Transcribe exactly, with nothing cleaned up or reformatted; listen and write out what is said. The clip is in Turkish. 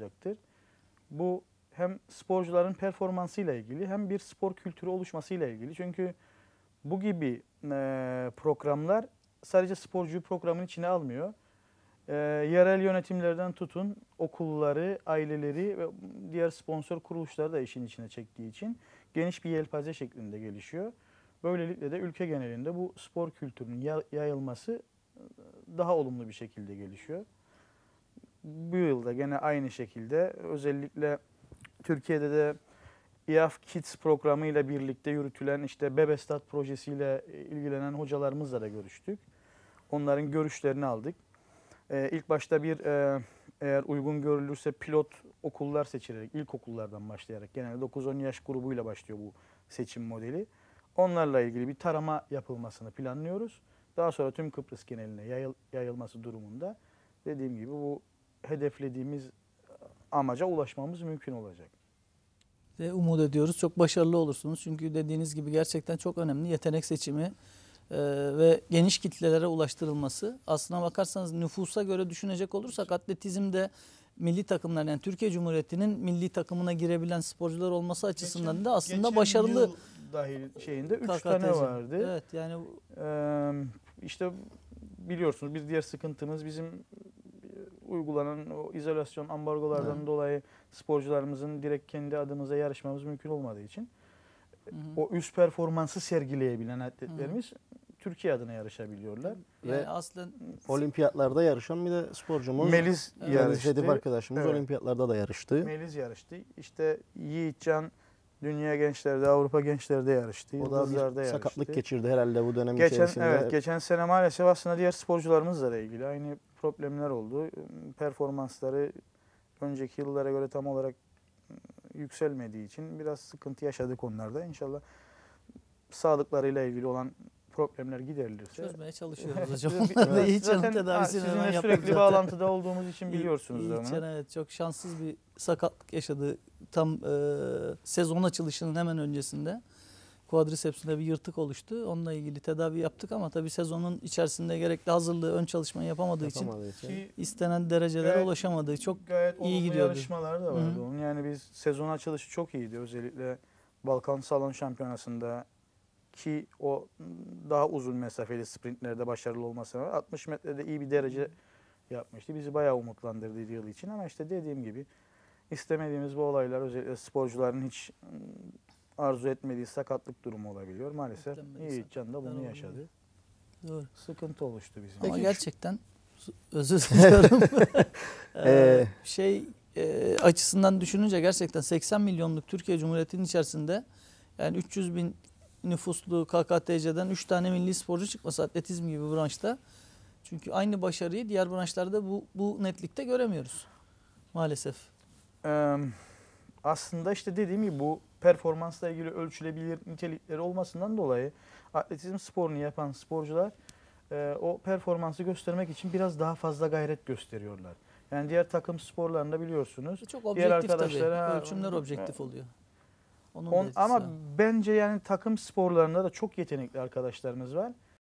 olacaktır. Bu hem sporcuların performansıyla ilgili hem bir spor kültürü oluşmasıyla ilgili. Çünkü bu gibi e, programlar sadece sporcuyu programın içine almıyor. E, yerel yönetimlerden tutun okulları, aileleri ve diğer sponsor kuruluşları da işin içine çektiği için geniş bir yelpaze şeklinde gelişiyor. Böylelikle de ülke genelinde bu spor kültürünün yayılması daha olumlu bir şekilde gelişiyor. Bu yılda gene aynı şekilde özellikle Türkiye'de de İ A F Kids programıyla birlikte yürütülen işte Bebestat projesiyle ilgilenen hocalarımızla da görüştük. Onların görüşlerini aldık. Ee, ilk başta bir e, eğer uygun görülürse pilot okullar seçilerek, ilkokullardan başlayarak genelde dokuz on yaş grubuyla başlıyor bu seçim modeli. Onlarla ilgili bir tarama yapılmasını planlıyoruz. Daha sonra tüm Kıbrıs geneline yayıl, yayılması durumunda dediğim gibi bu hedeflediğimiz amaca ulaşmamız mümkün olacak. Ve umut ediyoruz çok başarılı olursunuz. Çünkü dediğiniz gibi gerçekten çok önemli yetenek seçimi e, ve geniş kitlelere ulaştırılması. Aslına bakarsanız nüfusa göre düşünecek olursak atletizmde milli takımlar yani Türkiye Cumhuriyeti'nin milli takımına girebilen sporcular olması açısından geçen, da aslında geçen başarılı yıl dahil şeyinde üç tane vardı. Evet yani ee, işte biliyorsunuz bir diğer sıkıntımız bizim uygulanan o izolasyon ambargolardan evet. dolayı sporcularımızın direkt kendi adımıza yarışmamız mümkün olmadığı için hı hı. o üst performansı sergileyebilen atletlerimiz hı hı. Türkiye adına yarışabiliyorlar. Yani ve aslında olimpiyatlarda yarışan bir de sporcumuz Meliz evet. yarıştı. Sedef arkadaşımız evet. olimpiyatlarda da yarıştı. Meliz yarıştı. İşte Yiğitcan Dünya Gençler'de, Avrupa Gençler'de yarıştı. O da bir yarıştı. sakatlık geçirdi herhalde bu dönem geçen, içerisinde. Evet, geçen sene maalesef aslında diğer sporcularımızla da ilgili aynı problemler oldu. Performansları önceki yıllara göre tam olarak yükselmediği için biraz sıkıntı yaşadık onlarda. İnşallah sağlıklarıyla ilgili olan problemler giderilirse. Çözmeye çalışıyoruz hocam. Evet. Yiğitcan'ın tedavisini sizinle sürekli zaten. Bağlantıda olduğumuz için biliyorsunuz. Yiğitcan evet çok şanssız bir sakatlık yaşadı. Tam e, sezon açılışının hemen öncesinde quadricepsinde bir yırtık oluştu. Onunla ilgili tedavi yaptık ama tabii sezonun içerisinde gerekli hazırlığı, ön çalışmayı yapamadığı, yapamadığı için, için istenen derecelere gayet, ulaşamadığı. Çok gayet iyi gidiyordu. yarışmalar da vardı onun. Yani biz sezon açılışı çok iyiydi. Özellikle Balkan Salon Şampiyonası'nda ki o daha uzun mesafeli sprintlerde başarılı olmasına altmış metrede iyi bir derece yapmıştı. Bizi bayağı umutlandırdı yıl için ama işte dediğim gibi istemediğimiz bu olaylar özellikle sporcuların hiç arzu etmediği sakatlık durumu olabiliyor. Maalesef Yiğitcan da bunu yaşadı. Doğru. Sıkıntı oluştu bizim. Ama Peki, gerçekten özür diliyorum. ee, şey e, açısından düşününce gerçekten seksen milyonluk Türkiye Cumhuriyeti'nin içerisinde yani üç yüz bin nüfuslu K K T C'den üç tane milli sporcu çıkması atletizm gibi bir branşta. Çünkü aynı başarıyı diğer branşlarda bu, bu netlikte göremiyoruz maalesef. Ee, aslında işte dediğim gibi bu performansla ilgili ölçülebilir nitelikleri olmasından dolayı atletizm sporunu yapan sporcular e, o performansı göstermek için biraz daha fazla gayret gösteriyorlar. Yani diğer takım sporlarında biliyorsunuz. Çok objektif tabii. Ölçümler objektif oluyor. Onun On, ama bence yani takım sporlarında da çok yetenekli arkadaşlarımız var.